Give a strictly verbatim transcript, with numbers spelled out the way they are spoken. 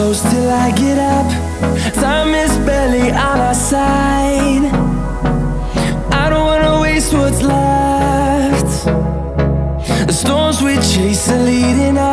close till I get up. Time is barely on our side. I don't wanna waste what's left. The storms we chase are leading us.